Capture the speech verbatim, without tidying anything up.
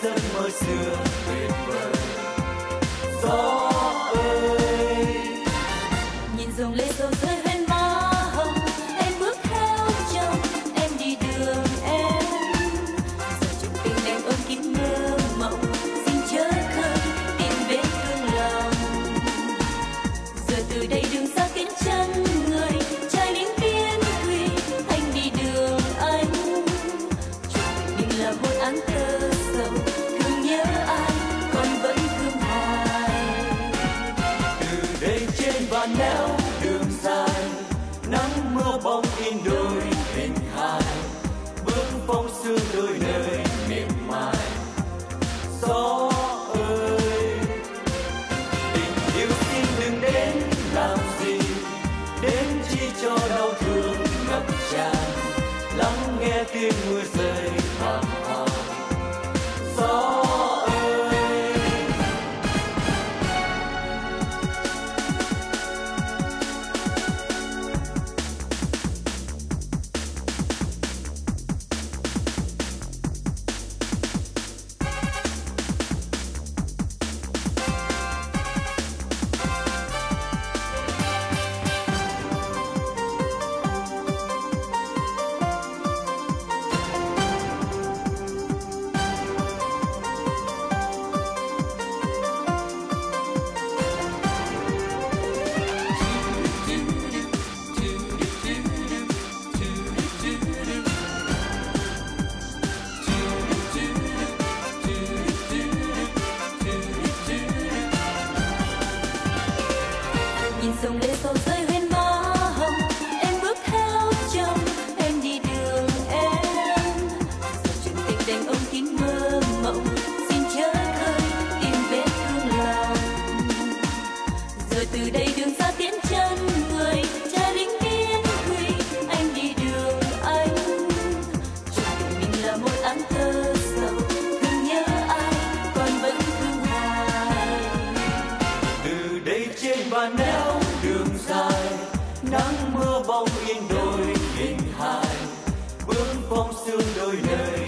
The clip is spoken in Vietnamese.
giấc mơ xưa tuyệt vời. Gió ơi, nhìn dòng lệ dầu rơi bên má hồng, em bước theo chồng, em đi đường em. Giờ chung tình đành ôm kín mơ mộng, xin chớ khơi tìm vết thương lòng. Giờ từ đây đường xa tiến chân người, trai lính biên thùy, anh đi đường anh. Chuyện mình là một áng thơ sầu, thương nhớ ai còn vẫn thương hoài. từ đây trên vạn nẻo đường dài, nắng mưa bóng in đôi hình hài, bước phong sương đôi nơi mềm mại. Gió ơi, tình yêu xin đừng đến làm gì, đến chỉ cho đau thương ngập tràn, lắng nghe tiếng mưa rơi bàng hoàng. Gió ơi, nhìn dòng lệ dầu rơi bên má hồng, em bước theo chồng, em đi đường em. Giờ chuyện tình đành ôm kín mơ mộng, xin chớ khơi tìm vết thương lòng. Giờ từ đây đường xa tiến chân người, trai lính biên thùy, anh đi đường anh. Chuyện tình mình là một áng thơ sầu, thương nhớ ai còn vẫn thương hoài. từ đây trên vạn nẻo đường dài, nắng mưa bóng in đôi hình hài, bước phong sương đôi nơi